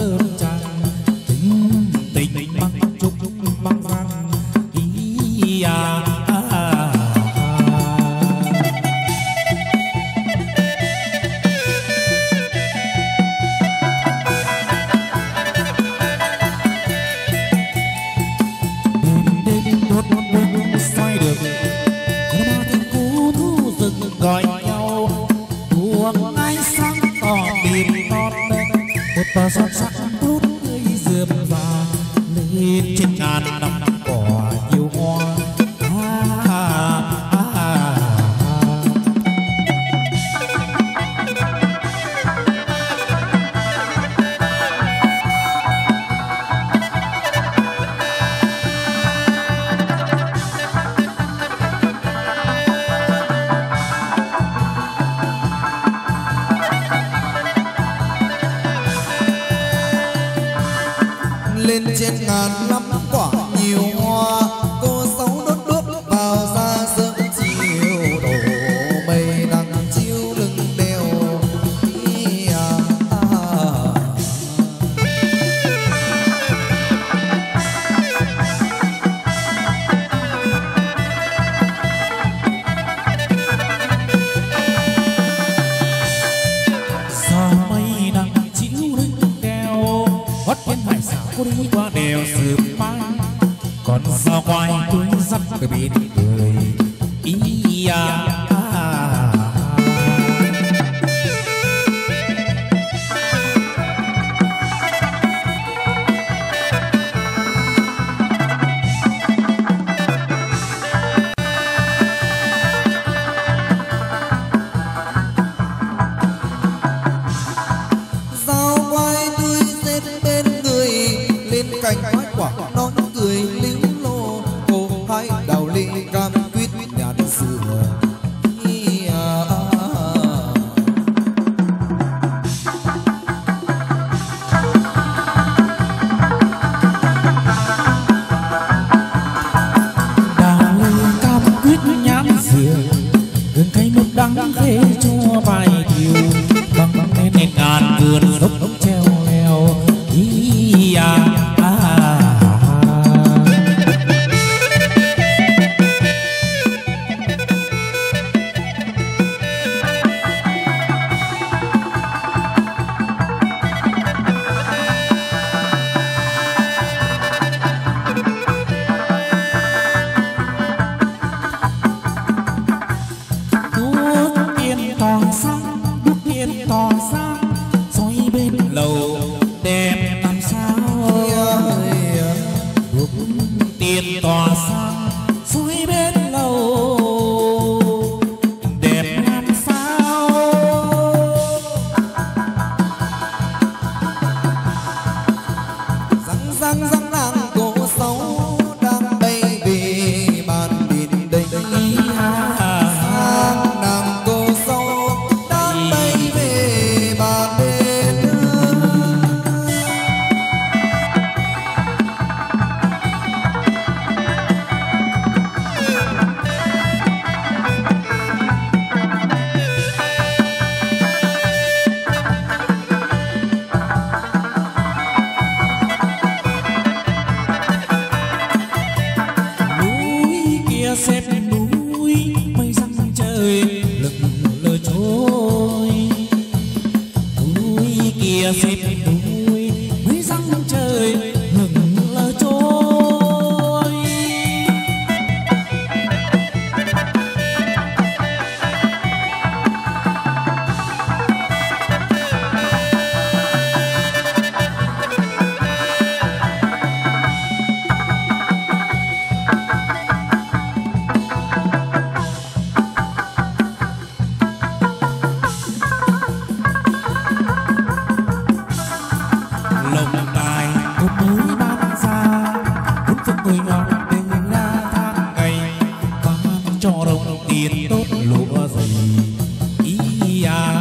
thơm tràn tình tình măng trúc măng vàng ý à. Xoay được có ba tiếng cú thu rừng gọi nhau buông ánh sáng tỏ tìm non một bờ son sắc tốt tươi rượm và lên trên ngàn năm cỏ nhiều hoa. Lên trên ngàn năm quả nhiều hoa, cô dấu đốt đuốc vào ra sớm chiều đổ mây nắng chiếu lưng đèo. Sao mây nắng chiếu lưng đèo hót kiến hải xảo cô đi qua đèo sườn mang còn sao quay tôi dắt cái bên cười ý à. Sao quay tươi xếp bên người lên cành hoa quả nói cười líu lô, cô hãy đào ly cam quýt nhạt sữa. Đào lên cam quýt nhãn dừa gừng cay mực đắng khê chua vài điều băng băng lên ngàn vườn dốc treo leo ý à. Đuốc tiên tỏ sáng, đuốc tiên tỏ sáng, soi bên lầu đẹp làm sao. Đuốc tiên tỏ sáng, soi bên lầu đẹp làm sao. Răng răng răng nàng cô xấu đang bay về bàn bên đây. Nàng cô xấu đang bay về bàn bên. Núi kia xếp núi mây răng trời lững lờ trôi. Núi kia xếp núi mây răng trời lững lờ trôi. Lồng tài một núi ban ra bốn phương người ngọt tình la tháng ngày ban cho đồng tiền tốt lụa dày ý à.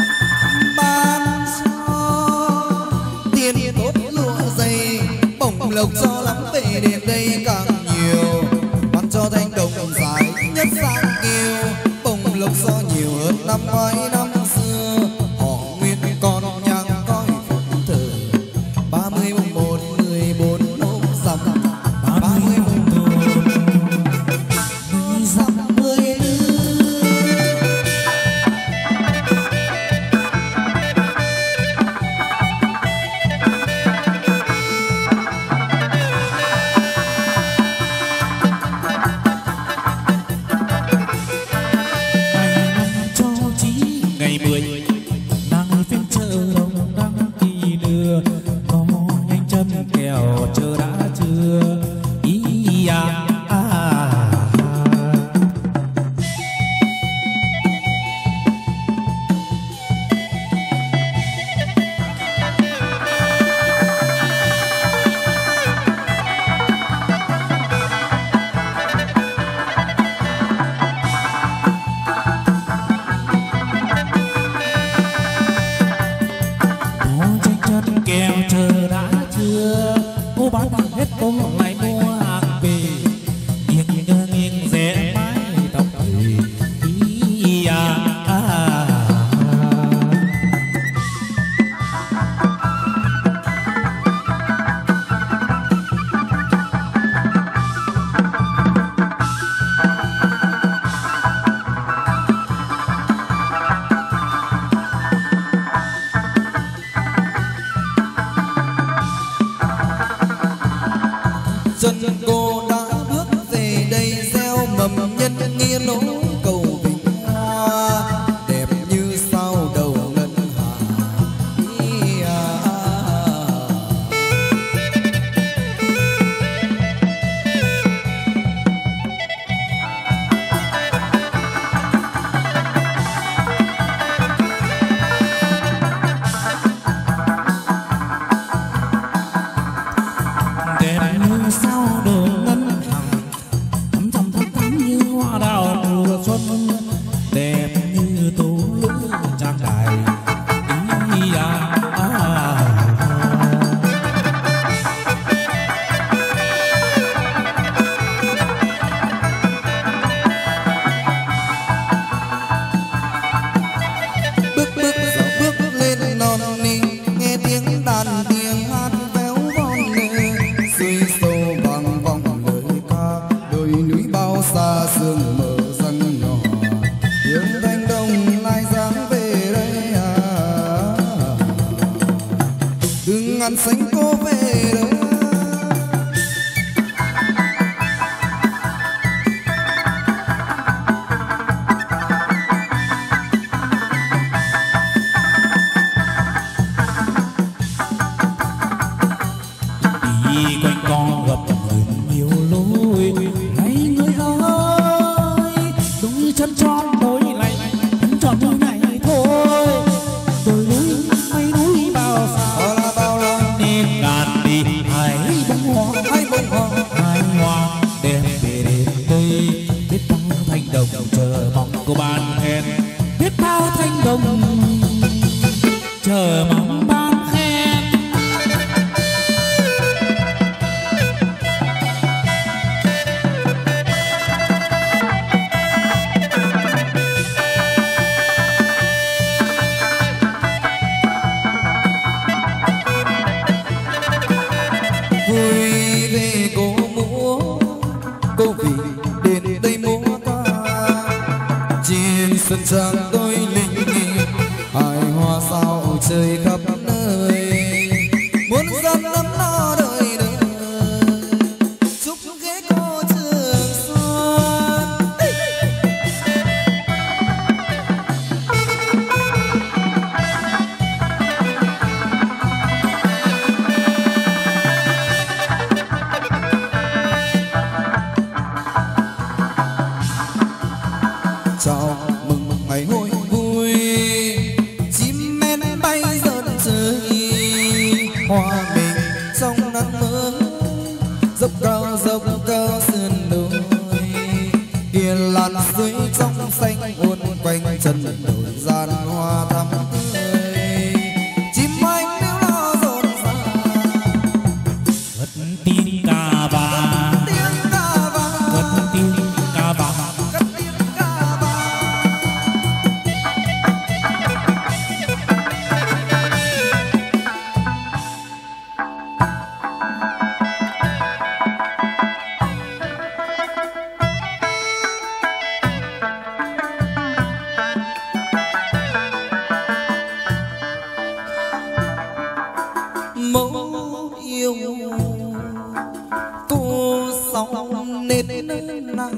Ban cho tiền tốt lụa dày bỗng lộc cho lắm về đến đây càng nhiều, ban cho thanh đồng dài nhất sang kiêu. Bồng lộc do nhiều hơn năm ngoái năm xưa, họ nguyên con nhang coi phụng thờ. 30 mùng 1 14 hôm rằm, 30 mùng 1 10 rằm 14. Ngày 10 đang phiên chợ đông đang đi đưa, có nhanh chân kèo chờ đã chưa ý à, kèo chờ đã chưa, cô bán hàng hết cô lại mua hàng về, nghiêng nghiêng rẽ mái tóc thầy ý à, chân cô đã bước về đây gieo mầm nhân nghĩa nối cầu bình hoa, đẹp như sao đầu ngân hà. đẹp như sao đầu ngân hàng, thắm thắm thắm thắm như hoa đào mùa xuân, đẹp như tố lữ trang đài ý à, Bước bước dạo bước lên non ni, nghe tiếng đàn tiếng hát véo von nề, suy sâu bằng vòng lời ca. Đồi núi bao xa sương mờ răng nhỏ, hướng thanh đồng lai dáng về đây à. Đừng ngăn sánh cô về đây. đi quanh co gặp người nhiều lối, này người ơi đôi chân tròn đôi lạnh chân tròn đôi này thôi, đôi núi mấy núi bao xa Bao la bao la nên ngàn đi hãy bông hoa hai hoa đem về đến đây, biết bao thanh đồng chờ mong cô ban khen, biết bao thanh đồng chờ mong ban khen. vui về cô múa, cô vì đến đây múa ca. Trên sân trang tôi linh nghỉ, hài hoa sao trời khắp nơi, muốn dân ấm no đời đời, chúc ghế cô trường xuân. Chào mừng ngày hội vui, chim én bay dợn trời, hoa mình trong nắng mơ, dốc cao sườn đồi, kia làn dưới trong xanh uốn quanh chân đồi gian hoa thắm tươi. Chim anh níu lo rộn ràng, tiếng ca vàng tiếng ca vàng cất tiếng ca vàng cất tiếng ca vàng. Mẫu yêu cô sống nên na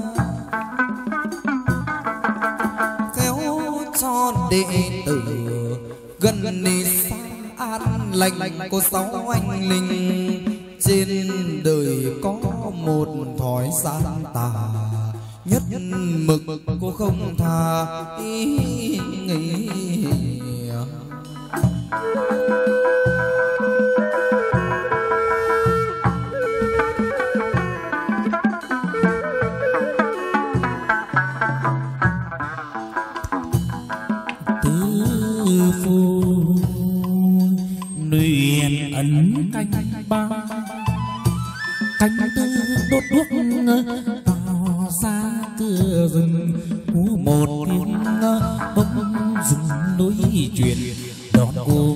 khéo cho đệ tử gần đi sang an lành cô sáu anh linh. Trên đời có một thói gian tà nhất mực cô không tha ý nghĩ. Luyện ấn canh ba canh tư đốt đuốc tạo ra cửa rừng của một tiếng bông rừng nối chuyện đón cô